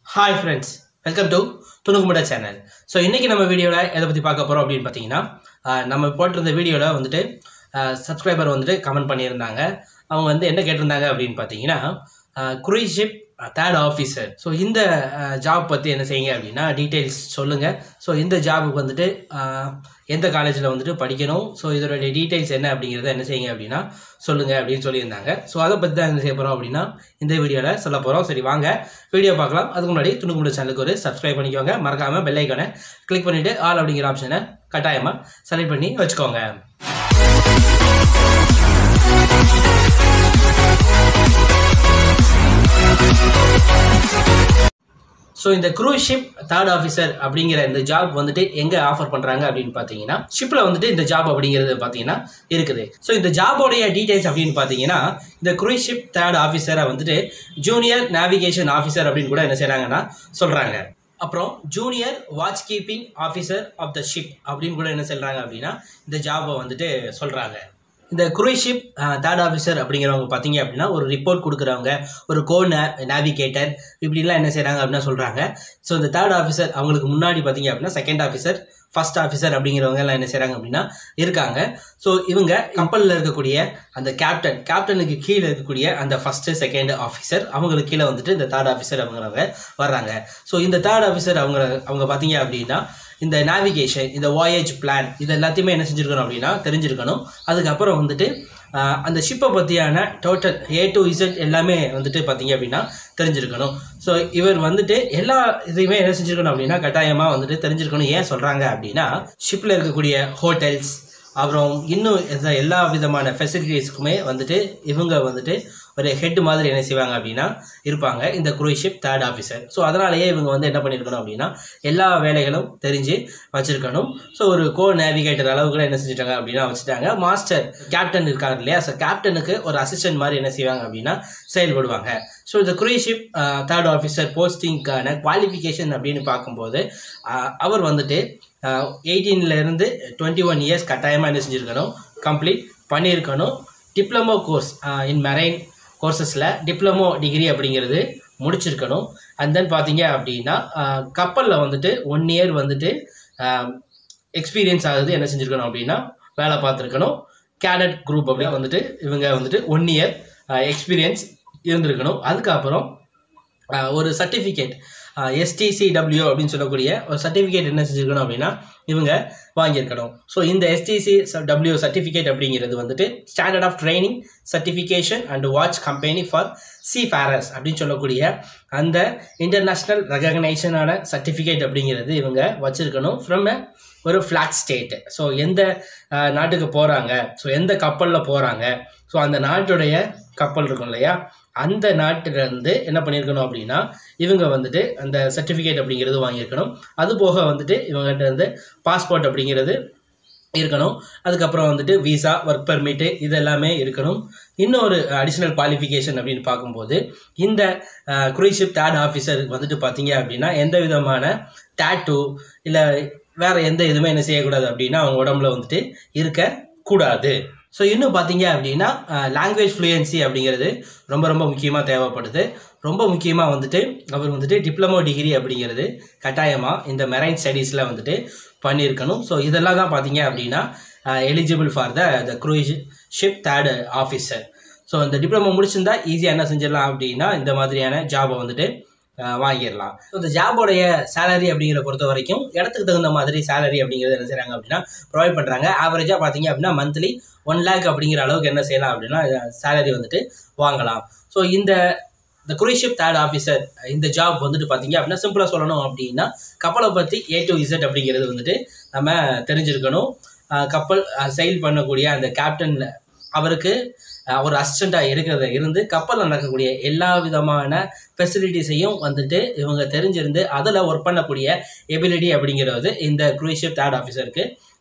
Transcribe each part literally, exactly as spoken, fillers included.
Hi friends, welcome to துணுக்குமுட channel. So இன்றைக்கி நம்ம வீடியோவில் எதை பற்றி பார்க்க போகிறோம் அப்படின்னு பார்த்தீங்கன்னா, நம்ம போட்டிருந்த வீடியோவில் வந்துட்டு சப்ஸ்கிரைபர் வந்துட்டு கமெண்ட் பண்ணியிருந்தாங்க. அவங்க வந்து என்ன கேட்டிருந்தாங்க அப்படின்னு பார்த்தீங்கன்னா, cruise ship third officer. So இந்த ஜாப் பற்றி என்ன செய்யுங்க அப்படின்னா டீட்டெயில்ஸ் சொல்லுங்கள். ஸோ இந்த ஜாபுக்கு வந்துட்டு எந்த காலேஜில் வந்துட்டு படிக்கணும், ஸோ இதோடைய டீட்டெயில்ஸ் என்ன அப்படிங்கிறத என்ன செய்யுங்க அப்படின்னா சொல்லுங்கள் அப்படின்னு சொல்லியிருந்தாங்க. ஸோ அதை பற்றி தான் என்ன செய்ய போகிறோம் அப்படின்னா இந்த வீடியோவில் சொல்ல போகிறோம். சரி வாங்க வீடியோ பார்க்கலாம். அதுக்கு முன்னாடி துணுக்குமுட சேனலுக்கு ஒரு சப்ஸ்கிரைப் பண்ணிக்கோங்க. மறக்காமல் பெல் ஐக்கானை கிளிக் பண்ணிவிட்டு ஆல் அப்படிங்கிற ஆப்ஷனை கட்டாயமாக செலக்ட் பண்ணி வச்சுக்கோங்க. ஸோ இந்த க்ரூஸ் ஷிப் தேர்ட் ஆஃபீஸர் அப்படிங்கிற இந்த ஜாப் வந்துட்டு எங்கே ஆஃபர் பண்ணுறாங்க அப்படின்னு பார்த்தீங்கன்னா, ஷிப்பில் வந்துட்டு இந்த ஜாப் அப்படிங்கிறது பார்த்தீங்கன்னா இருக்குது. ஸோ இந்த ஜாபோடைய டீட்டெயில்ஸ் அப்படின்னு பார்த்தீங்கன்னா, இந்த க்ரூஸ் ஷிப் தேர்ட் ஆஃபீஸரை வந்துட்டு ஜூனியர் நேவிகேஷன் ஆஃபீஸர் அப்படின்னு கூட என்ன செய்கிறாங்கன்னா சொல்கிறாங்க. அப்புறம் junior watch keeping officer of the ship அப்படின்னு கூட என்ன சொல்கிறாங்க அப்படின்னா இந்த ஜாபை வந்துட்டு சொல்கிறாங்க. இந்த க்ரூஸ் ஷிப் தேர்ட் ஆஃபீஸர் அப்படிங்கிறவங்க பார்த்தீங்க அப்படின்னா ஒரு ரிப்போர்ட் கொடுக்குறவங்க, ஒரு கோ நே நேவிகேட்டர் இப்படிலாம் என்ன செய்கிறாங்க அப்படின்னா சொல்கிறாங்க. ஸோ இந்த தேர்ட் ஆஃபீஸர் அவங்களுக்கு முன்னாடி பார்த்தீங்க அப்படின்னா செகண்ட் ஆஃபீஸர், ஃபர்ஸ்ட் ஆஃபீஸர் அப்படிங்கிறவங்க எல்லாம் என்ன செய்கிறாங்க அப்படின்னா இருக்காங்க. ஸோ இவங்க கப்பலில் இருக்கக்கூடிய அந்த கேப்டன், கேப்டனுக்கு கீழே இருக்கக்கூடிய அந்த ஃபஸ்ட்டு செகண்ட் ஆஃபீஸர், அவங்களுக்கு கீழே வந்துட்டு இந்த தேர்ட் ஆஃபீஸர் அவங்களவங்க வர்றாங்க. ஸோ இந்த தேர்ட் ஆஃபீஸர் அவங்க அவங்க பார்த்தீங்க அப்படின்னா இந்த நேவிகேஷன், இந்த வாயேஜ் பிளான் இது எல்லாத்தையுமே என்ன செஞ்சுருக்கணும் அப்படின்னா தெரிஞ்சிருக்கணும். அதுக்கப்புறம் வந்துட்டு அந்த ஷிப்பை பற்றியான டோட்டல் ஏ டு இசட் எல்லாமே வந்துட்டு பார்த்தீங்க அப்படின்னா தெரிஞ்சிருக்கணும். ஸோ இவர் வந்துட்டு எல்லா இதையுமே என்ன செஞ்சுருக்கணும் அப்படின்னா கட்டாயமாக வந்துட்டு தெரிஞ்சிருக்கணும். ஏன் சொல்கிறாங்க அப்படின்னா ஷிப்பில் இருக்கக்கூடிய ஹோட்டல்ஸ், அப்புறம் இன்னும் எல்லா விதமான ஃபெசிலிட்டிஸ்க்குமே வந்துட்டு இவங்க வந்துட்டு ஒரு ஹெட் மாதிரி என்ன செய்வாங்க அப்படின்னா இருப்பாங்க இந்த cruise ship third officer. So அதனாலேயே இவங்க வந்து என்ன பண்ணியிருக்கணும் அப்படின்னா எல்லா வேலைகளும் தெரிஞ்சு வச்சுருக்கணும். ஸோ ஒரு கோ நேவிகேட்டர் அளவுக்கு என்ன செஞ்சுட்டாங்க அப்படின்னா வச்சுட்டாங்க. மாஸ்டர் கேப்டன் இருக்காங்க இல்லையா, ஸோ கேப்டனுக்கு ஒரு அசிஸ்டன்ட் மாதிரி என்ன செய்வாங்க அப்படின்னா செயல்படுவாங்க. ஸோ இந்த க்ரூஸ் ஷிப் தேர்ட் ஆஃபீஸர் போஸ்டிங்கான குவாலிஃபிகேஷன் அப்படின்னு பார்க்கும்போது அவர் வந்துட்டு எயிட்டீன்லேருந்து டுவெண்ட்டி ஒன் இயர்ஸ் கட்டாயமாக என்ன செஞ்சுருக்கணும், கம்ப்ளீட் பண்ணியிருக்கணும். டிப்ளமோ கோர்ஸ் இன் மெரைன் கோர்சஸில் டிப்ளமோ டிகிரி அப்படிங்கிறது முடிச்சிருக்கணும். அண்ட் தென் பார்த்தீங்க அப்படின்னா கப்பலில் வந்துட்டு ஒன் இயர் வந்துட்டு எக்ஸ்பீரியன்ஸ் ஆகுது என்ன செஞ்சுருக்கணும் அப்படின்னா வேலை பார்த்துருக்கணும். கேடட் குரூப் அப்படி வந்துட்டு இவங்க வந்துட்டு ஒன் இயர் எக்ஸ்பீரியன்ஸ் இருந்திருக்கணும். அதுக்கப்புறம் ஒரு சர்டிஃபிகேட் எஸ்டிசிடபிள்யூ அப்படின்னு சொல்லக்கூடிய ஒரு சர்டிஃபிகேட் என்ன செஞ்சுருக்கணும் அப்படின்னா இவங்க வாங்கியிருக்கணும். ஸோ இந்த எஸ்டிசி டபிள்யூ சர்டிஃபிகேட் அப்படிங்கிறது வந்துட்டு standard of training certification and watch company for sea farers அப்படின்னு சொல்லக்கூடிய அந்த இன்டர்நேஷ்னல் ரெகக்னைசேஷனான சர்டிஃபிகேட் அப்படிங்கிறது இவங்க வச்சுருக்கணும் ஃப்ரம் ஒரு ஃப்ளாட் ஸ்டேட். ஸோ எந்த நாட்டுக்கு போகிறாங்க, ஸோ எந்த கப்பலில் போகிறாங்க, ஸோ அந்த நாட்டுடைய கப்பல் இருக்கும் இல்லையா, அந்த நாட்டிலேருந்து என்ன பண்ணியிருக்கணும் அப்படின்னா இவங்க வந்துட்டு அந்த சர்டிஃபிகேட் அப்படிங்கிறது வாங்கியிருக்கணும். அது போக வந்துட்டு இவங்ககிட்ட வந்து பாஸ்போர்ட் அப்படிங்கிறது இருக்கணும். அதுக்கப்புறம் வந்துட்டு விசா, ஒர்க் பெர்மிட்டு இது எல்லாமே இருக்கணும். இன்னொரு அடிஷ்னல் குவாலிஃபிகேஷன் அப்படின்னு பார்க்கும்போது இந்த க்ரூஸ் ஷிப் தேர்ட் ஆஃபீஸருக்கு வந்துட்டு பார்த்தீங்க அப்படின்னா எந்த விதமான டேட்டூ இல்லை வேறு எந்த இதுவுமே என்ன செய்யக்கூடாது அப்படின்னா அவங்க உடம்புல வந்துட்டு இருக்கக்கூடாது. ஸோ இன்னும் பார்த்தீங்க அப்படின்னா லாங்குவேஜ் ஃப்ளூயன்சி அப்படிங்கிறது ரொம்ப ரொம்ப முக்கியமாக தேவைப்படுது. ரொம்ப முக்கியமாக வந்துட்டு அவர் வந்துட்டு டிப்ளமோ டிகிரி அப்படிங்கிறது கட்டாயமாக இந்த மெரைன் ஸ்டடீஸில் வந்துட்டு பண்ணியிருக்கணும். ஸோ இதெல்லாம் தான் பார்த்தீங்க அப்படின்னா eligible for the the cruise ship third officer. So இந்த டிப்ளமோ முடிச்சிருந்தா ஈஸியாக என்ன செஞ்சிடலாம் அப்படின்னா இந்த மாதிரியான ஜாபை வந்துட்டு வாங்கிடலாம். ஸோ இந்த ஜாபோடைய சேலரி அப்படிங்கிற பொறுத்த வரைக்கும் இடத்துக்கு தகுந்த மாதிரி சேலரி அப்படிங்கிறது என்ன செய்கிறாங்க அப்படின்னா ப்ரொவைட் பண்ணுறாங்க. ஆவரேஜாக பார்த்தீங்க அப்படின்னா மந்த்லி ஒன் லேக் அப்படிங்கிற அளவுக்கு என்ன செய்யலாம் அப்படின்னா சேலரி வந்துட்டு வாங்கலாம். ஸோ இந்த இந்த க்ரூஸ் ஷிப் தேர்ட் ஆஃபீஸர் இந்த ஜாப் வந்துட்டு பார்த்தீங்க அப்படின்னா சிம்பிளாக சொல்லணும் அப்படின்னா கப்பலை பற்றி ஏ டு இசட் அப்படிங்கிறது வந்துட்டு நம்ம தெரிஞ்சிருக்கணும். கப்பல் செயில் பண்ணக்கூடிய அந்த கேப்டன் அவருக்கு ஒரு அசிஸ்டண்ட்டாக இருக்கிறத இருந்து கப்பலில் நடக்கக்கூடிய எல்லா விதமான ஃபெசிலிட்டிஸையும் வந்துட்டு இவங்க தெரிஞ்சிருந்து அதில் ஒர்க் பண்ணக்கூடிய எபிலிட்டி அப்படிங்கிறது இந்த க்ரூஸ் ஷிப் தேர்ட் ஆஃபீஸருக்கு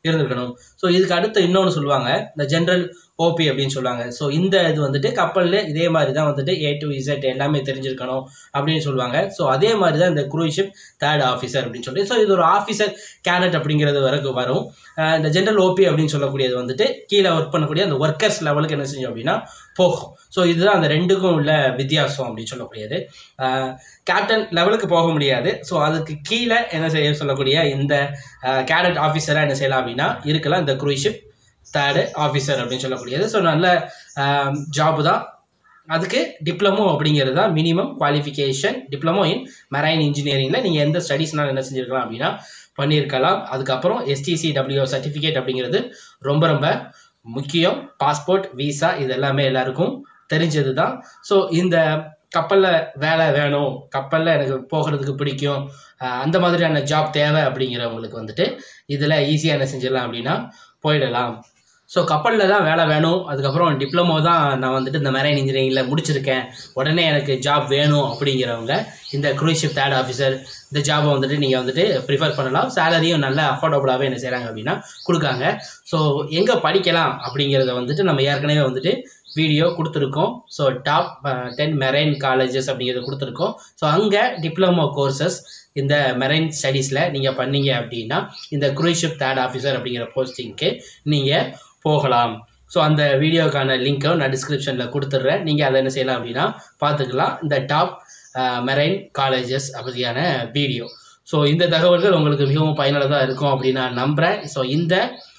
இருந்திருக்கணும். ஸோ இதுக்கு அடுத்து இன்னொன்று சொல்லுவாங்க, இந்த ஜென்ரல் ஓபி அப்படின்னு சொல்லுவாங்க. ஸோ இந்த இது வந்துட்டு கப்பலில் இதே மாதிரி தான் வந்துட்டு ஏ டு இசட் எல்லாமே தெரிஞ்சிருக்கணும் அப்படின்னு சொல்லுவாங்க. ஸோ அதே மாதிரி தான் இந்த க்ரூஸ் ஷிப் தேர்ட் ஆஃபீஸர் அப்படின்னு சொல்லி, ஸோ இது ஒரு ஆஃபீஸர் கேடட் அப்படிங்கிறது வரைக்கும் வரும். இந்த ஜென்ரல் ஓபி அப்படின்னு சொல்லக்கூடியது வந்துட்டு கீழே ஒர்க் பண்ணக்கூடிய அந்த ஒர்க்கர்ஸ் லெவலுக்கு என்ன செஞ்சோம் அப்படின்னா போகும். ஸோ இதுதான் அந்த ரெண்டுக்கும் உள்ள வித்தியாசம் அப்படின்னு சொல்லக்கூடியது. கேப்டன் லெவலுக்கு போக முடியாது. ஸோ அதுக்கு கீழே என்ன செய்ய சொல்லக்கூடிய இந்த கேடட் ஆஃபீஸராக என்ன செய்யலாம் அப்படின்னா இருக்கலாம் இந்த க்ரூஸ் ஷிப் தேர்டு ஆஃபீஸர் அப்படின்னு சொல்லக்கூடியது. ஸோ நல்ல ஜாப் தான். அதுக்கு டிப்ளமோ அப்படிங்கிறது தான் minimum qualification. Diploma in marine இன்ஜினியரிங்கில் நீங்கள் எந்த ஸ்டடீஸ்னாலும் என்ன செஞ்சுருக்கலாம் அப்படின்னா பண்ணியிருக்கலாம். அதுக்கப்புறம் எஸ்டிசி டபிள்யூ சர்டிஃபிகேட் அப்படிங்கிறது ரொம்ப ரொம்ப முக்கியம். பாஸ்போர்ட், விசா இது எல்லாமே எல்லாருக்கும் தெரிஞ்சது தான். ஸோ இந்த கப்பலில் வேலை வேணும், கப்பலில் எனக்கு போகிறதுக்கு பிடிக்கும், அந்த மாதிரியான ஜாப் தேவை அப்படிங்கிறவங்களுக்கு வந்துட்டு இதில் ஈஸியாக என்ன செஞ்சிடலாம் அப்படின்னா போயிடலாம். ஸோ கப்பலில் தான் வேலை வேணும், அதுக்கப்புறம் டிப்ளமோ தான் நான் வந்துட்டு இந்த மெரைன் இன்ஜினியரிங்கில் முடிச்சிருக்கேன், உடனே எனக்கு ஜாப் வேணும் அப்படிங்கிறவங்க இந்த க்ரூஸ் ஷிப் தேர்ட் ஆஃபீஸர் இந்த ஜாபை வந்துட்டு நீங்கள் வந்துட்டு ப்ரிஃபர் பண்ணலாம். சேலரியும் நல்ல அஃபோர்டபுளாகவே என்ன செய்கிறாங்க அப்படின்னா கொடுக்காங்க. ஸோ எங்கே படிக்கலாம் அப்படிங்கிறத வந்துட்டு நம்ம ஏற்கனவே வந்துட்டு வீடியோ கொடுத்துருக்கோம். So top ten marine colleges அப்படிங்கிறத கொடுத்துருக்கோம். ஸோ அங்கே டிப்ளமோ கோர்சஸ் இந்த மெரைன் ஸ்டடீஸில் நீங்கள் பண்ணீங்க அப்படின்னா இந்த க்ரூஸ் ஷிப் தேர்ட் ஆஃபீஸர் அப்படிங்கிற போஸ்டிங்க்கு நீங்கள் போகலாம். ஸோ அந்த வீடியோக்கான லிங்க்கை நான் டிஸ்கிரிப்ஷனில் கொடுத்துட்றேன். நீங்கள் அதை என்ன செய்யலாம் அப்படின்னா பார்த்துக்கலாம். இந்த டாப் மெரைன் காலேஜஸ் அப்படியான வீடியோ. ஸோ இந்த தகவல்கள் உங்களுக்கு மிகவும் பயனுள்ளதாக இருக்கும் அப்படின்னு நான் நம்புகிறேன். ஸோ இந்த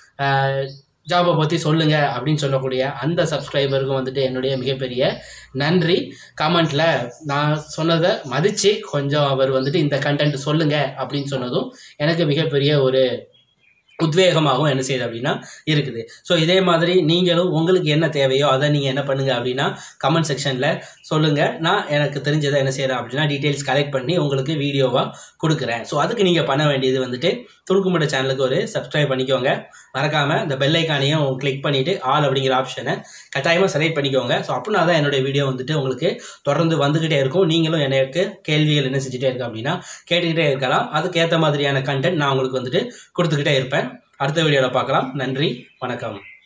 ஜாபை பற்றி சொல்லுங்கள் அப்படின்னு சொல்லக்கூடிய அந்த சப்ஸ்கிரைபருக்கும் வந்துட்டு என்னுடைய மிகப்பெரிய நன்றி. கமெண்ட்டில் நான் சொன்னதை மதித்து கொஞ்சம் அவர் வந்துட்டு இந்த கண்டென்ட் சொல்லுங்கள் அப்படின்னு சொன்னதும் எனக்கு மிகப்பெரிய ஒரு உத்வேகமாகவும் என்ன செய்யுது அப்படின்னா இருக்குது. ஸோ இதே மாதிரி நீங்களும் உங்களுக்கு என்ன தேவையோ அதை நீங்கள் என்ன பண்ணுங்கள் அப்படின்னா கமெண்ட் செக்ஷனில் சொல்லுங்கள். நான் எனக்கு தெரிஞ்சதை என்ன செய்கிறேன் அப்படின்னா டீட்டெயில்ஸ் கலெக்ட் பண்ணி உங்களுக்கு வீடியோவாக கொடுக்குறேன். ஸோ அதுக்கு நீங்கள் பண்ண வேண்டியது வந்துட்டு துணுக்குமுட சேனலுக்கு ஒரு சப்ஸ்கிரைப் பண்ணிக்கோங்க. மறக்காமல் இந்த பெல் ஐக்கானையும் கிளிக் பண்ணிவிட்டு ஆல் அப்படிங்கிற ஆப்ஷனை கட்டாயமாக செலக்ட் பண்ணிக்கோங்க. ஸோ அப்படின்னா தான் என்னுடைய வீடியோ வந்துட்டு உங்களுக்கு தொடர்ந்து வந்துக்கிட்டே இருக்கும். நீங்களும் எனக்கு கேள்விகள் என்ன செஞ்சுட்டே இருக்கோம் அப்படின்னா கேட்டுக்கிட்டே இருக்கலாம். அதுக்கேற்ற மாதிரியான கண்டென்ட் நான் உங்களுக்கு வந்துட்டு கொடுத்துக்கிட்டே இருப்பேன். அடுத்த வீடியோவில் பார்க்கலாம். நன்றி, வணக்கம்.